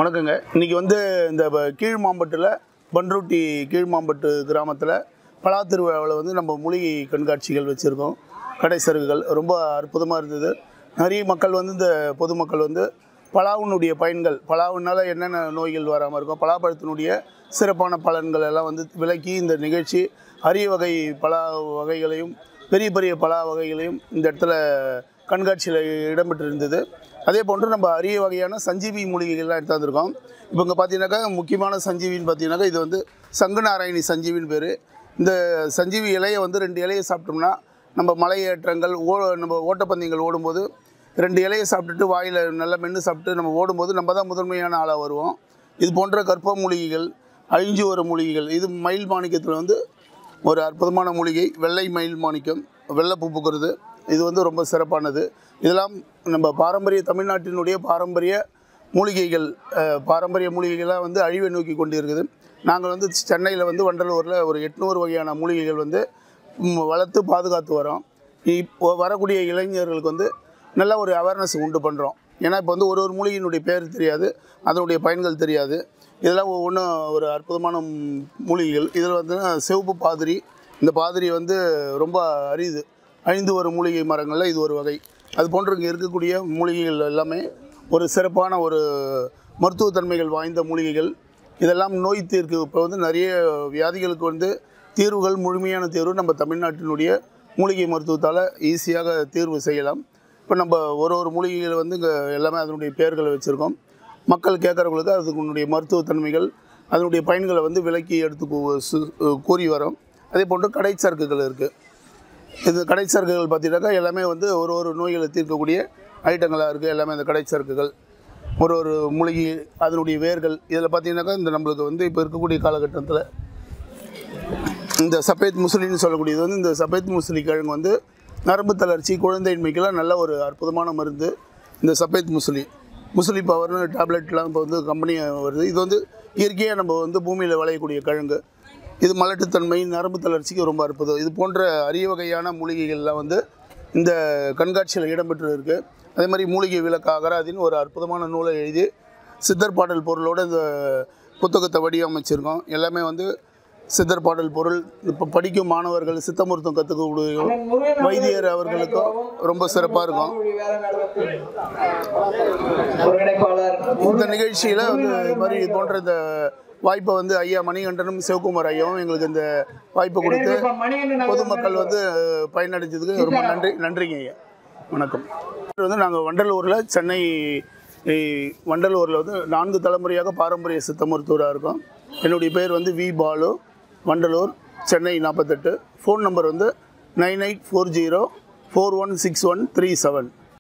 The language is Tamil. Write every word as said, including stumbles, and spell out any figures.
வணக்கங்க. இன்றைக்கி வந்து இந்த கீழ்மாம்பட்டில் பன்ருட்டி கீழ்மாம்பட்டு கிராமத்தில் பலா திருவிழாவில் வந்து நம்ம மூலிகை கண்காட்சிகள் வச்சுருக்கோம். கடை சருகுகள் ரொம்ப அற்புதமாக இருந்தது. நிறைய மக்கள் வந்து இந்த பொதுமக்கள் வந்து பலாவினுடைய பயன்கள், பலாவினால் என்னென்ன நோய்கள் வராமல் இருக்கும், பலாப்பழத்தினுடைய சிறப்பான பலன்கள் எல்லாம் வந்து விளக்கி இந்த நிகழ்ச்சி அரிய வகை பலா வகைகளையும் பெரிய பெரிய பலா வகைகளையும் இந்த இடத்துல கண்காட்சியில் இடம்பெற்று இருந்தது. அதே போன்று நம்ம அரிய வகையான சஞ்சீவி மூலிகைகள்லாம் எடுத்து வந்திருக்கோம். இப்போ இங்கே பார்த்தீங்கன்னாக்கா முக்கியமான சஞ்சீவின்னு பார்த்தீங்கன்னாக்கா இது வந்து சங்கு நாராயணி சஞ்சீவின்னு பேர். இந்த சஞ்சீவி இலையை வந்து ரெண்டு இலையை சாப்பிட்டோம்னா நம்ம மலையேற்றங்கள் ஓ நம்ம ஓட்டப்பந்தயங்கள் ஓடும்போது ரெண்டு இலையை சாப்பிட்டுட்டு வாயில் நல்லா மென்று சாப்பிட்டு நம்ம ஓடும்போது நம்ம தான் முதன்மையான ஆளாக வருவோம். இது போன்ற கற்ப மூலிகைகள், அழிஞ்சு வர மூலிகைகள், இது மயில் மாணிக்கத்தில் வந்து ஒரு அற்புதமான மூலிகை. வெள்ளை மயில் மாணிக்கம், வெள்ளை பூ பூக்கிறது, இது வந்து ரொம்ப சிறப்பானது. இதெல்லாம் நம்ம பாரம்பரிய தமிழ்நாட்டினுடைய பாரம்பரிய மூலிகைகள், பாரம்பரிய மூலிகைகள்லாம் வந்து அழிவை நோக்கி கொண்டு இருக்குது. நாங்கள் வந்து சென்னையில் வந்து வண்டலூரில் ஒரு எட்நூறு வகையான மூலிகைகள் வந்து வளர்த்து பாதுகாத்து வரோம். இப்போ வரக்கூடிய இளைஞர்களுக்கு வந்து நல்ல ஒரு அவேர்னஸ் உண்டு பண்ணுறோம். ஏன்னா இப்போ வந்து ஒரு ஒரு மூலிகையினுடைய பேர் தெரியாது, அதனுடைய பயன்கள் தெரியாது. இதெல்லாம் ஒவ்வொன்றும் ஒரு அற்புதமான மூலிகைகள். இதில் வந்து சிவப்பு பாதிரி, இந்த பாதிரி வந்து ரொம்ப அரிது, அழிந்து வரும் மூலிகை மரங்களில் இது ஒரு வகை. அது போன்று இங்கே இருக்கக்கூடிய மூலிகைகள் எல்லாமே ஒரு சிறப்பான ஒரு மருத்துவத்தன்மைகள் வாய்ந்த மூலிகைகள். இதெல்லாம் நோய் தீர்க்கு இப்போ வந்து நிறைய வியாதிகளுக்கு வந்து தீர்வுகள், முழுமையான தீர்வு நம்ம தமிழ்நாட்டினுடைய மூலிகை மருத்துவத்தால் ஈஸியாக தீர்வு செய்யலாம். இப்போ நம்ம ஒரு ஒரு மூலிகைகள் வந்து இங்கே எல்லாமே அதனுடைய பெயர்களை வச்சுருக்கோம். மக்கள் கேட்குறவங்களுக்கு அதுக்குடைய மருத்துவத்தன்மைகள், அதனுடைய பயன்களை வந்து விளக்கி எடுத்து கூறி வரோம். அதே போன்று கடை சரக்குகள் இருக்குது. இது கடை சரக்குகள் பார்த்தீங்கன்னாக்கா எல்லாமே வந்து ஒரு ஒரு நோய்களை தீர்க்கக்கூடிய ஐட்டங்களாக இருக்குது. எல்லாமே இந்த கடை சரக்குகள் ஒரு ஒரு மூலிகை, அதனுடைய வேர்கள். இதில் பார்த்தீங்கன்னாக்கா இந்த நம்மளுக்கு வந்து இப்போ இருக்கக்கூடிய காலகட்டத்தில் இந்த சஃபேத் முஸ்லின்னு சொல்லக்கூடியது வந்து இந்த சஃபேத் முஸ்லி கிழங்கு வந்து நரம்பு தளர்ச்சி, குழந்தையின்மைக்கெல்லாம் நல்ல ஒரு அற்புதமான மருந்து. இந்த சஃபேத் முஸ்லி முஸ்லி பவர்னு டேப்லெட்லாம் இப்போ வந்து கம்பெனி வருது. இது வந்து இயற்கையாக நம்ம வந்து பூமியில் விளையக்கூடிய கிழங்கு. இது மலட்டுத்தன்மை, நரம்பு தளர்ச்சிக்கு ரொம்ப அற்புதம். இது போன்ற அரிய வகையான மூலிகைகள்லாம் வந்து இந்த கண்காட்சியில் இடம்பெற்று இருக்குது. அதே மாதிரி மூலிகை விளக்க அகராதின்னு ஒரு அற்புதமான நூலை எழுதி சித்தர் பாடல் பொருளோடு இந்த புத்தகத்தை வடிவமைச்சிருக்கோம். எல்லாமே வந்து சித்தர் பாடல் பொருள். இப்போ படிக்கும் மாணவர்கள், சித்த மருத்துவம் கற்றுக்கக்கூடிய வைத்தியர் அவர்களுக்கும் ரொம்ப சிறப்பாக இருக்கும். இந்த நிகழ்ச்சியில் வந்து இது மாதிரி இது போன்ற இந்த வாய்ப்பை வந்து ஐயா மணிகண்டனும் சிவகுமார் ஐயாவும் எங்களுக்கு இந்த வாய்ப்பை கொடுத்து பொதுமக்கள் வந்து பயனடைஞ்சதுக்கு ரொம்ப நன்றி நன்றிங்க ஐயா. வணக்கம். வந்து நாங்கள் வண்டலூரில், சென்னை வண்டலூரில் வந்து நான்கு தலைமுறையாக பாரம்பரிய சித்த மருத்துவராக இருக்கோம். என்னுடைய பேர் வந்து வி பாலு, வண்டலூர், சென்னை நாற்பத்தெட்டு. ஃபோன் நம்பர் வந்து nine eight four zero four one six one three seven.